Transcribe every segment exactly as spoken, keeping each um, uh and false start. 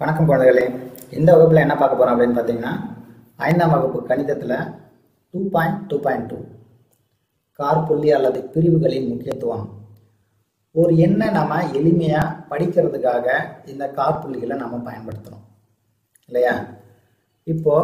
வணக்கம் குழந்தைகளே. இந்த வகுப்பில் என்ன பார்க்க போகிறோம் அப்படின்னு பார்த்தீங்கன்னா, ஐந்தாம் வகுப்பு கணிதத்தில் two point two point two காற்புள்ளி அல்லது பிரிவுகளின் முக்கியத்துவம். ஒரு எண்ணை நம்ம எளிமையாக படிக்கிறதுக்காக இந்த காற்புள்ளிகளை நம்ம பயன்படுத்துகிறோம் இல்லையா? இப்போ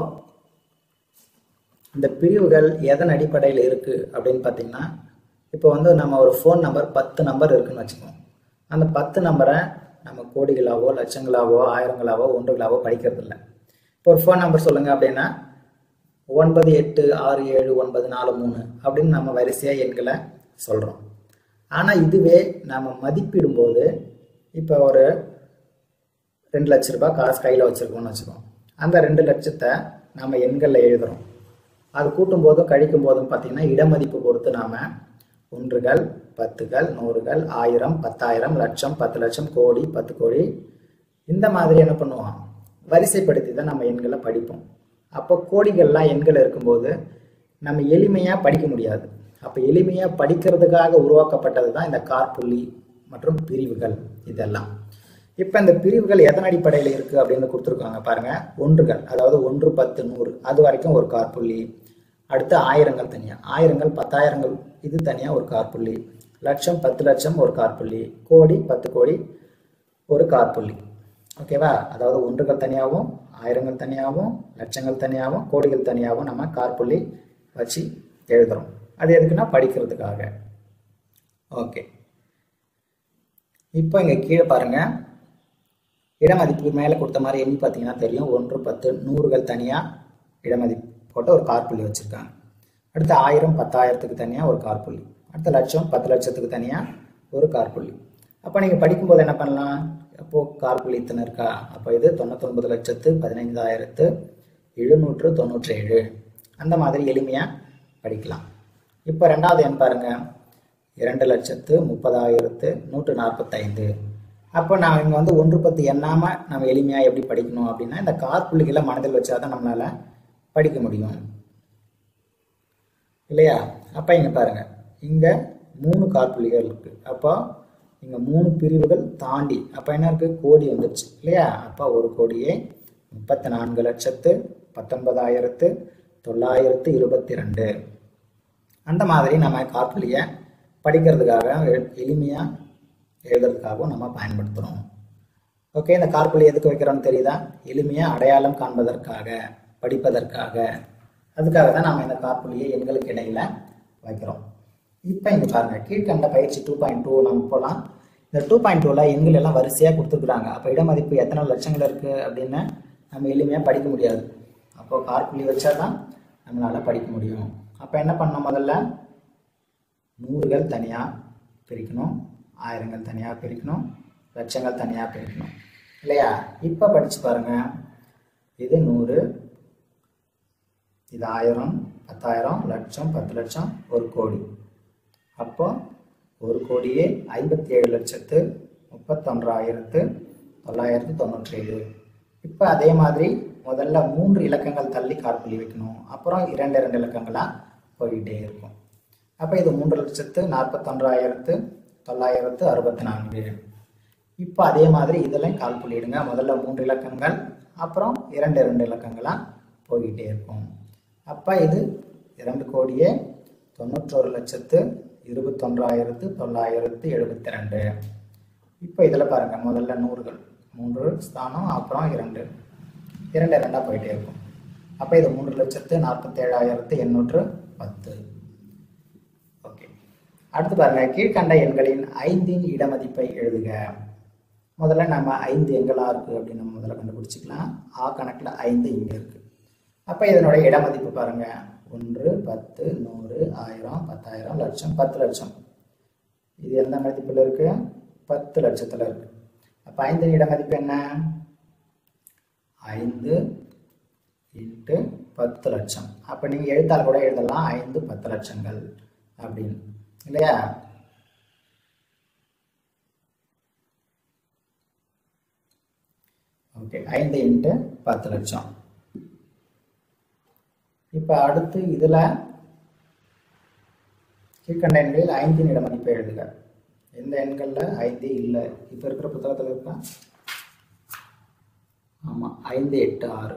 இந்த பிரிவுகள் எதன் அடிப்படையில் இருக்குது அப்படின்னு பார்த்தீங்கன்னா, இப்போ வந்து நம்ம ஒரு ஃபோன் நம்பர் பத்து நம்பர் இருக்குன்னு வச்சுக்கோம். அந்த பத்து நம்பரை நம்ம கோடிகளாவோ லட்சங்களாவோ ஆயிரங்களாவோ ஒன்றுகளாவோ படிக்கிறது இல்லை. இப்போ ஒரு ஃபோன் நம்பர் சொல்லுங்கள் அப்படின்னா ஒன்பது எட்டு ஆறு ஏழு ஒன்பது நாலு மூணு அப்படின்னு நம்ம வரிசையாக எண்களை சொல்கிறோம். ஆனால் இதுவே நம்ம மதிப்பிடும்போது இப்போ ஒரு ரெண்டு லட்ச ரூபாய் காசு கையில் வச்சுருக்கோம்னு வச்சுக்கோம். அந்த ரெண்டு லட்சத்தை நம்ம எண்களில் எழுதுகிறோம். அது கூட்டும் போதும் கழிக்கும் போதும் பார்த்திங்கன்னா இடமதிப்பு பொறுத்து நாம் ஒன்றுகள் பத்துகள் நூறுகள் ஆயிரம் பத்தாயிரம் லட்சம் பத்து லட்சம் கோடி பத்து கோடி இந்த மாதிரி என்ன பண்ணுவோம், வரிசைப்படுத்தி தான் நம்ம எண்களை படிப்போம். அப்போ கோடிகள்லாம் எண்கள் இருக்கும்போது நம்ம எளிமையாக படிக்க முடியாது. அப்போ எளிமையாக படிக்கிறதுக்காக உருவாக்கப்பட்டது தான் இந்த காற்புள்ளி மற்றும் பிரிவுகள் இதெல்லாம். இப்போ இந்த பிரிவுகள் எதன் அடிப்படையில் இருக்குது அப்படின்னு கொடுத்துருக்காங்க பாருங்கள். ஒன்றுகள், அதாவது ஒன்று பத்து நூறு அது வரைக்கும் ஒரு காற்புள்ளி. அடுத்து ஆயிரங்கள் தனியாக, ஆயிரங்கள் பத்தாயிரங்கள் இது தனியாக ஒரு காற்புள்ளி. லட்சம் பத்து லட்சம் ஒரு காற்புள்ளி. கோடி பத்து கோடி ஒரு காற்புள்ளி. ஓகேவா? அதாவது ஒன்றுகள் தனியாகவும் ஆயிரங்கள் தனியாகவும் லட்சங்கள் தனியாகவும் கோடிகள் தனியாகவும் நம்ம காற்புள்ளி வச்சு எழுதுகிறோம். அது எதுக்குன்னா படிக்கிறதுக்காக. ஓகே, இப்போ இங்கே கீழே பாருங்கள், இடமதிப்பு மேலே கொடுத்த மாதிரி எண்ணி பார்த்தீங்கன்னா தெரியும். ஒன்று பத்து நூறுகள் தனியாக இடமதிப்பு போட்டு ஒரு காற்புள்ளி வச்சுருக்காங்க. அடுத்து ஆயிரம் பத்தாயிரத்துக்கு தனியாக ஒரு காற்புள்ளி. அடுத்த லட்சம் பத்து லட்சத்துக்கு தனியாக ஒரு காற்புள்ளி. அப்போ நீங்கள் படிக்கும்போது என்ன பண்ணலாம், அப்போது காற்புள்ளி இத்தனை இருக்கா, அப்போ இது தொண்ணூத்தொன்பது லட்சத்து பதினைந்தாயிரத்து எழுநூற்று தொண்ணூற்றி ஏழு அந்த மாதிரி எளிமையாக படிக்கலாம். இப்போ ரெண்டாவது எண் பாருங்கள், இரண்டு லட்சத்து முப்பதாயிரத்து நூற்று நாற்பத்தைந்து. அப்போ நான் இங்கே வந்து ஒன்று பத்து எண்ணாமல் நம்ம எளிமையாக எப்படி படிக்கணும் அப்படின்னா, இந்த காற்புள்ளிகளை மனதில் வச்சாதான் நம்மளால் படிக்க முடியும் இல்லையா? அப்போ இங்கே பாருங்கள், இங்கே மூணு காற்புள்ளிகள் இருக்குது. அப்போ இங்கே மூணு பிரிவுகள் தாண்டி அப்போ என்ன இருக்குது, கோடி வந்துடுச்சு இல்லையா? அப்போ ஒரு கோடியே முப்பத்தி நான்கு லட்சத்து பத்தொன்பதாயிரத்து தொள்ளாயிரத்து இருபத்தி ரெண்டு அந்த மாதிரி நம்ம காற்புள்ளியை படிக்கிறதுக்காக எளிமையாக எழுதுறதுக்காகவும் நம்ம பயன்படுத்துகிறோம். ஓகே, இந்த காற்புள்ளி எதுக்கு வைக்கிறோம்னு தெரியுதா? எளிமையாக அடையாளம் காண்பதற்காக, படிப்பதற்காக. அதுக்காக தான் நம்ம இந்த காற்புள்ளியை எண்களுக்கு இடையில் வைக்கிறோம். இப்போ இங்கே பாருங்கள், கீழ்கண்ட பயிற்சி டூ பாயிண்ட் டூ நம்ம போகலாம். இந்த டூ பாயிண்ட் டூவில் எண்கள் எல்லாம் வரிசையாக கொடுத்துருக்குறாங்க. அப்போ இடமதிப்பு எத்தனை லட்சங்கள் இருக்குது அப்படின்னு நம்ம எளிமையாக படிக்க முடியாது. அப்போது காற்புள்ளி வச்சா தான் நம்மளால் படிக்க முடியும். அப்போ என்ன பண்ணணும், முதல்ல நூறுகள் தனியாக பிரிக்கணும், ஆயிரங்கள் தனியாக பிரிக்கணும், லட்சங்கள் தனியாக பிரிக்கணும் இல்லையா? இப்போ படித்து பாருங்கள், இது நூறு, இது ஆயிரம் பத்தாயிரம் லட்சம் பத்து லட்சம் ஒரு கோடி. அப்போ ஒரு கோடியே ஐம்பத்தி ஏழு லட்சத்து முப்பத்தொன்றாயிரத்து தொள்ளாயிரத்து தொண்ணூற்றி ஏழு. இப்போ அதே மாதிரி முதல்ல மூன்று இலக்கங்கள் தள்ளி காற்புள்ளி வைக்கணும். அப்புறம் இரண்டு இரண்டு இலக்கங்களாக போய்கிட்டே இருக்கும். அப்போ இது மூன்று லட்சத்து நாற்பத்தொன்றாயிரத்து தொள்ளாயிரத்து அறுபத்தி நான்கு. இப்போ அதே மாதிரி இதெல்லாம் காற்புள்ளி இடுங்க. முதல்ல மூன்று இலக்கங்கள், அப்புறம் இரண்டு இரண்டு இலக்கங்களாக போய்கிட்டே இருக்கும். அப்போ இது இரண்டு கோடியே தொண்ணூற்றொரு லட்சத்து இருபத்தொன்றாயிரத்து தொள்ளாயிரத்து எழுபத்தி ரெண்டு. இப்போ இதில் பாருங்கள், முதல்ல நூறுகள் மூன்று ஸ்தானம், அப்புறம் இரண்டு இரண்டு இரண்டாக போயிட்டே இருக்கும். அப்போ இது மூன்று லட்சத்து நாற்பத்தேழாயிரத்து எண்ணூற்று பத்து. ஓகே, அடுத்து பாருங்கள், கீழ்கண்ட எண்களின் ஐந்தின் இடமதிப்பை எழுதுக. முதல்ல நம்ம ஐந்து எண்களாக இருக்குது அப்படின்னு நம்ம முதல்ல கண்டுபிடிச்சிக்கலாம். ஆ கணக்கில் ஐந்து இங்கே இருக்குது. அப்போ இதனுடைய இடமதிப்பு பாருங்கள், ஒன்று பத்து நூறு ஆயிரம் பத்தாயிரம் லட்சம் பத்து லட்சம். இது எந்த மதிப்பில் இருக்குது, பத்து லட்சத்தில் இருக்குது. அப்போ ஐந்து இடமதிப்பு என்ன, ஐந்து இன்ட்டு பத்து லட்சம். அப்போ நீங்கள் எழுத்தால் கூட எழுதலாம், ஐந்து பத்து லட்சங்கள் அப்படின்னு இல்லையா? ஓகே, ஐந்து இன்ட்டு பத்து லட்சம். இப்போ அடுத்து இதில் கீழ்கண்ட எண்களில் ஐந்தின் இடமதிப்பை எழுதுக. எந்த எண்களில் ஐந்து இல்லை, இப்போ இருக்கிற புத்தகத்தில் இருக்கா? ஆமாம், ஐந்து எட்டு ஆறு.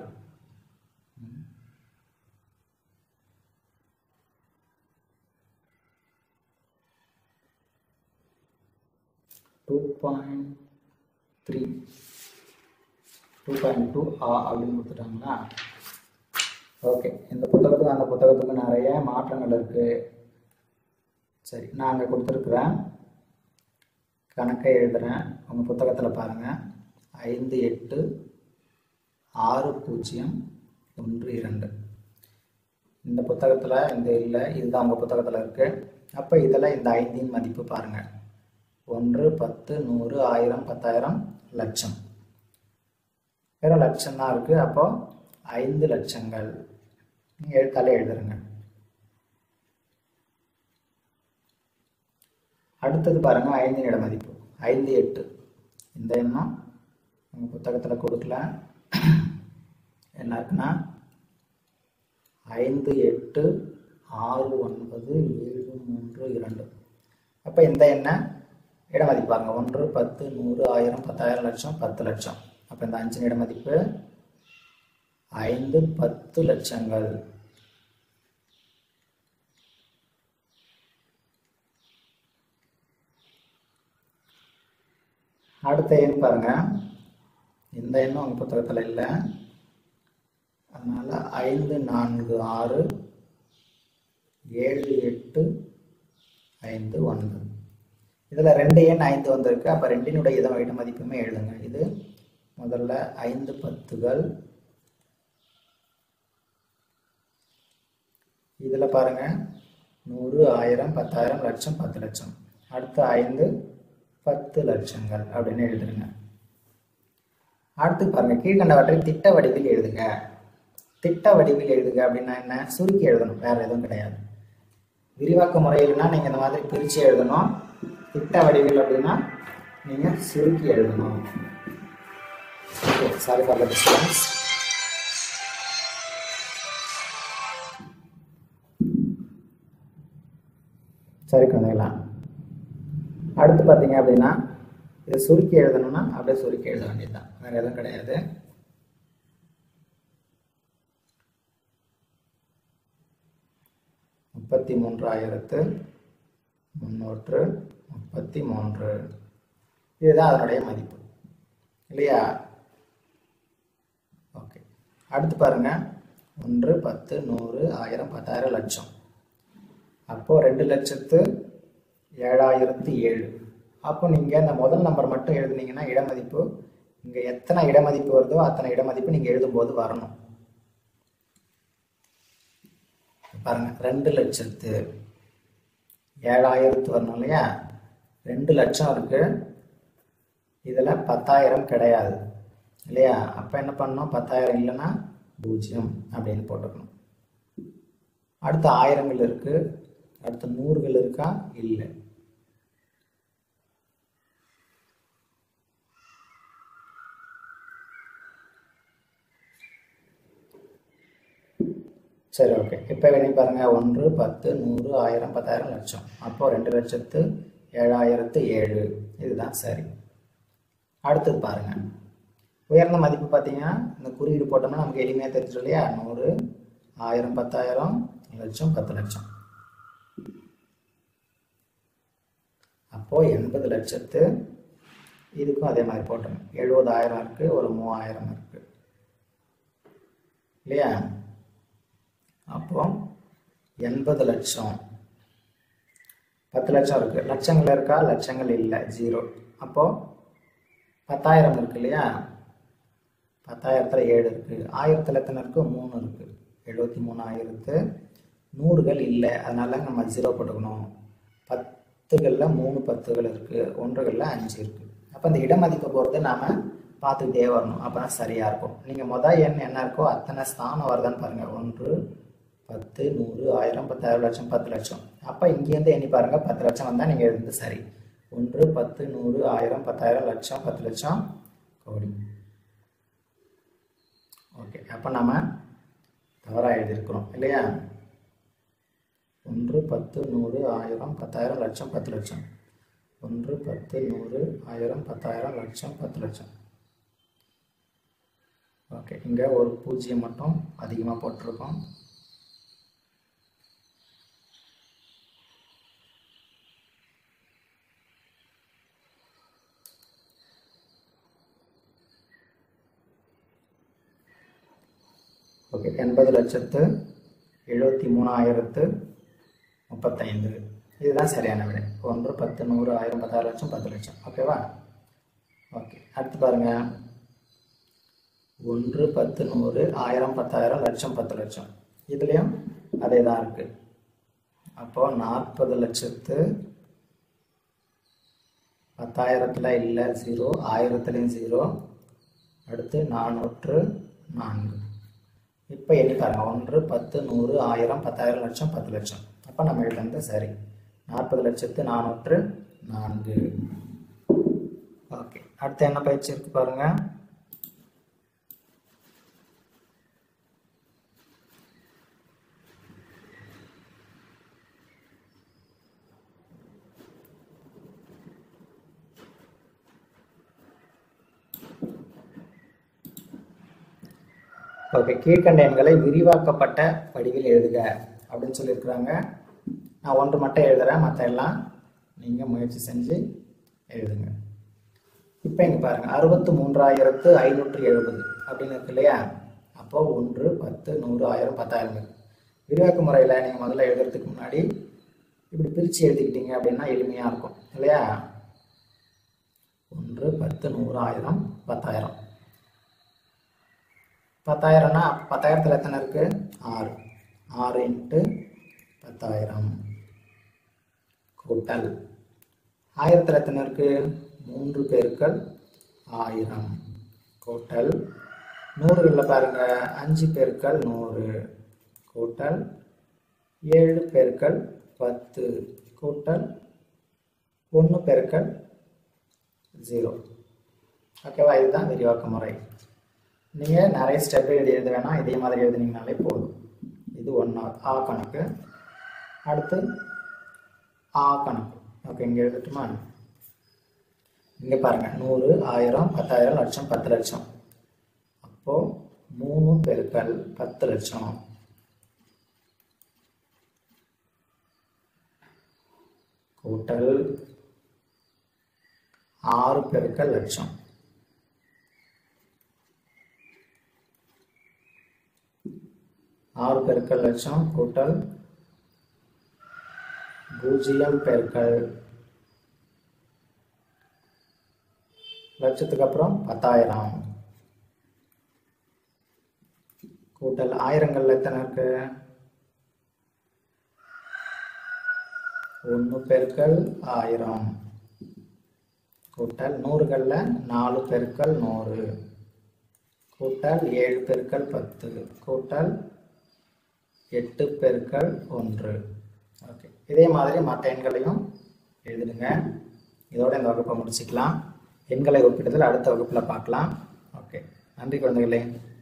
Two point three two point two ஆ அப்படின்னு கொடுத்துட்டாங்களா? ஓகே, இந்த புத்தகத்துக்கு அந்த புத்தகத்துக்கு நிறைய மாற்றங்கள் இருக்குது. சரி, நான் அங்கே கொடுத்துருக்குறேன், கணக்கை எழுதுகிறேன். உங்கள் புத்தகத்தில் பாருங்கள், ஐந்து எட்டு ஆறு பூஜ்ஜியம் ஒன்று இரண்டு. இந்த புத்தகத்தில் இந்த இல்லை, இதுதான் உங்கள் புத்தகத்தில் இருக்குது. அப்போ இதில் இந்த ஐந்தின் மதிப்பு பாருங்கள், ஒன்று பத்து நூறு ஆயிரம் பத்தாயிரம் லட்சம், வேறு லட்சம் தான் இருக்குது. அப்போது ஐந்து லட்சங்கள் நீங்கள் எழுத்தாலே எழுதுருங்க. அடுத்தது பாருங்கள், ஐந்தின் இட மதிப்பு ஐந்து எட்டு. இந்த எண்ணம் உங்கள் புத்தகத்தில் கொடுக்கல, என்ன இருக்குன்னா ஐந்து எட்டு ஆறு ஒன்பது ஏழு மூன்று இரண்டு. அப்போ இந்த எண்ணெய் இட மதிப்பு பாருங்க, ஒன்று பத்து நூறு ஆயிரம் பத்தாயிரம் லட்சம் பத்து லட்சம். அப்போ இந்த அஞ்சின் இட மதிப்பு ஐந்து பத்து லட்சங்கள். அடுத்த எண் பாருங்க, இந்த எண்ணும் உங்கள் புத்தகத்தில் இல்லை, அதனால் ஐந்து நான்கு ஆறு ஏழு எட்டு ஐந்து ஒன்பது. இதில் ரெண்டு எண் ஐந்து வந்திருக்கு. அப்போ ரெண்டினுடைய இடம் இட மதிப்புமே எழுதுங்க. இது முதல்ல ஐந்து பத்துகள், இதில் பாருங்கள் நூறு ஆயிரம் பத்தாயிரம் லட்சம் பத்து லட்சம். அடுத்து ஐந்து பத்து லட்சங்கள் அப்படின்னு எழுதுருங்க. அடுத்து பாருங்கள், கீழ்கண்டவற்றை திட்ட வடிவில் எழுதுங்க. திட்ட வடிவில் எழுதுங்க அப்படின்னா என்ன? சுருக்கி எழுதணும், வேறு எதுவும் கிடையாது. விரிவாக்க முறையில்னா நீங்கள் இந்த மாதிரி பிரித்து எழுதணும். திட்ட வடிவில் அப்படின்னா நீங்கள் சுருக்கி எழுதணும். Okay, sorry for the disturbance. சரி குழந்தைங்களா, அடுத்து பார்த்தீங்க அப்படின்னா இதை சுருக்கி எழுதணும்னா அப்படியே சுருக்கி எழுத வேண்டியதுதான், வேறு எதுவும் கிடையாது. முப்பத்தி மூன்றாயிரத்து முன்னூற்று முப்பத்தி மூன்று, இதுதான் அதனுடைய மதிப்பு இல்லையா? ஓகே, அடுத்து பாருங்க, ஒன்று பத்து நூறு ஆயிரம் பத்தாயிரம் லட்சம். அப்போ ரெண்டு லட்சத்து ஏழாயிரத்து ஏழு. அப்போ நீங்கள் இந்த முதல் நம்பர் மட்டும் எழுதுனீங்கன்னா இடமதிப்பு இங்கே எத்தனை இடமதிப்பு வருதோ அத்தனை இடமதிப்பு நீங்கள் எழுதும்போது வரணும். பாருங்க, ரெண்டு லட்சத்து ஏழாயிரத்து வரணும் இல்லையா? ரெண்டு லட்சம் இருக்கு, இதில் பத்தாயிரம் கிடையாது இல்லையா? அப்போ என்ன பண்ணணும்? பத்தாயிரம் இல்லைன்னா பூஜ்ஜியம் அப்படின்னு போட்டுக்கணும். அடுத்து ஆயிரங்கள் இருக்கு, அடுத்து நூறுகள் இருக்கா? இல்லை. சரி, ஓகே. இப்போ வெளியே பாருங்க, ஒன்று பத்து நூறு ஆயிரம் பத்தாயிரம் லட்சம். அப்போ ரெண்டு லட்சத்து ஏழாயிரத்து ஏழு, இதுதான் சரி. அடுத்தது பாருங்க, உயர்ந்த மதிப்பு பார்த்தீங்கன்னா இந்த குறியீடு போட்டோம்னா நமக்கு எளிமையாக தெரிஞ்சிடும் இல்லையா? நூறு ஆயிரம் பத்தாயிரம் லட்சம் பத்து லட்சம். அப்போ எண்பது லட்சத்து, இதுக்கும் அதே மாதிரி போட்டோம். எழுபதாயிரம் இருக்கு, ஒரு மூவாயிரம் இருக்கு இல்லையா? அப்போ எண்பது லட்சம், பத்து லட்சம் இருக்கு, லட்சங்கள் இருக்கா? லட்சங்கள் இல்லை, ஜீரோ. அப்போ பத்தாயிரம் இருக்கு இல்லையா? பத்தாயிரத்துல ஏழு இருக்கு, ஆயிரத்துல எத்தனை இருக்கு? மூணு இருக்கு, எழுபத்தி மூணாயிரத்து. நூறுகள் இல்லை, அதனால நம்ம ஜீரோ போட்டுக்கணும். பத்துகளில் மூணு பத்துகள் இருக்கு, ஒன்றுகளில் அஞ்சு இருக்கு. அப்போ இந்த இடமதிப்பை பொறுத்து நாம பார்த்துக்கிட்டே வரணும், அப்போதான் சரியா இருக்கும். நீங்க மொதல் எண் என்ன இருக்கோ அத்தனை ஸ்தானம் வருதான்னு பாருங்க. ஒன்று பத்து நூறு ஆயிரம் பத்தாயிரம் லட்சம் பத்து லட்சம். அப்போ இங்கேருந்து எண்ணி பாருங்க, பத்து லட்சம் வந்தால் நீங்கள் எழுந்து சரி. ஒன்று பத்து நூறு ஆயிரம் பத்தாயிரம் லட்சம் பத்து லட்சம் கோடி. ஓகே, அப்போ நம்ம தவறாக எழுதியிருக்கிறோம் இல்லையா? ஒன்று பத்து நூறு ஆயிரம் பத்தாயிரம் லட்சம் பத்து லட்சம். ஒன்று பத்து நூறு ஆயிரம் பத்தாயிரம் லட்சம் பத்து லட்சம். ஓகே, இங்கே ஒரு பூஜ்ஜியம் மட்டும் அதிகமாக போட்டிருக்கோம். ஓகே, எண்பது லட்சத்து எழுபத்தி மூணாயிரத்து முப்பத்தைந்து. இதுதான் சரியான விடை. ஒன்று, பத்து, நூறு, ஆயிரம், பத்தாயிரம் லட்சம், பத்து லட்சம். ஓகேவா? ஓகே, அடுத்து பாருங்கள். ஒன்று, பத்து, நூறு, ஆயிரம், பத்தாயிரம், லட்சம், பத்து லட்சம். இதுலேயும் அதே தான் இருக்குது. அப்போது நாற்பது லட்சத்து பத்தாயிரத்தில் இல்லை ஜீரோ, ஆயிரத்துலேயும் ஜீரோ. அடுத்து நானூற்று நான்கு. இப்போ எண்ணி பாருங்கள். ஒன்று, பத்து, நூறு, ஆயிரம், பத்தாயிரம், லட்சம், பத்து லட்சம். அப்போ நம்ம எழுதுறது சரி. நாற்பது லட்சத்து நானூற்று நான்கு. ஓகே, அடுத்து என்ன பயிற்சி இருக்கு பாருங்க. ஓகே, கீழ்கண்ட எண்களை விரிவாக்கப்பட்ட வடிவில் எழுதுக அப்படின்னு சொல்லியிருக்கிறாங்க. நான் ஒன்று மட்டும் எழுதுகிறேன், மற்ற எல்லாம் நீங்கள் முயற்சி செஞ்சு எழுதுங்க. இப்போ இங்கே பாருங்கள். அறுபத்து மூன்றாயிரத்து ஐநூற்றி எழுபது அப்படின்னு இருக்கு இல்லையா? அப்போது ஒன்று, பத்து, நூறு, ஆயிரம், பத்தாயிரம் இருக்கு. விரிவாக்க முறையில் நீங்கள் முதல்ல எழுதுறதுக்கு முன்னாடி இப்படி பிரித்து எழுதிக்கிட்டீங்க அப்படின்னா எளிமையாக இருக்கும் இல்லையா? ஒன்று, பத்து, நூறு, ஆயிரம், பத்தாயிரம். பத்தாயிரம்னா பத்தாயிரத்தில் எத்தனை இருக்குது? ஆறு. ஆறு இன்ட்டு பத்தாயிரம் கூட்டல் ஆயிரத்தில் எத்தனை இருக்குது? மூன்று பெருக்கள் ஆயிரம் கூட்டல் நூறுகளில் பாருங்கள். அஞ்சு பெருக்கள் நூறு கூட்டல் ஏழு பெருக்கள் பத்து கூட்டல் ஒன்று பெருக்கள் ஜீரோ. ஓகேவா? இதுதான் விரிவாக்க முறை. நீங்கள் நிறைய ஸ்டெப் எழுதி எழுத வேணாம், இதே மாதிரி எழுதுனீங்கனாலே போதும். இது ஒன்றா ஆ கணக்கு. அடுத்து ஆ கணக்கு. ஓகே, இங்கே எழுதட்டுமா? இங்கே பாருங்கள். நூறு, ஆயிரம், பத்தாயிரம், லட்சம், பத்து லட்சம். அப்போது மூணு பெருக்கள் பத்து லட்சம் கூட்டல் ஆறு பெருக்கள் லட்சம். ஆறு பெருக்கள் லட்சம் கூட்டல் பூஜ்ஜியம் பெருக்கள் லட்சத்துக்கு அப்புறம் பத்தாயிரம் கூட்டல் ஆயிரங்கள் எத்தனை இருக்கு? ஒன்று பெருக்கள் ஆயிரம் கூட்டல் நூறுகளில் நாலு பெருக்கள் நூறு கூட்டல் ஏழு பெருக்கள் பத்து கூட்டல் எட்டு பெருக்கள் ஒன்று. ஓகே, இதே மாதிரி மற்ற எண்களையும் எழுதிடுங்க. இதோட இந்த வகுப்பை முடிச்சுக்கலாம். எண்களை ஒப்பிடுதல் அடுத்த வகுப்பில் பார்க்கலாம். ஓகே, நன்றி குழந்தைகளே.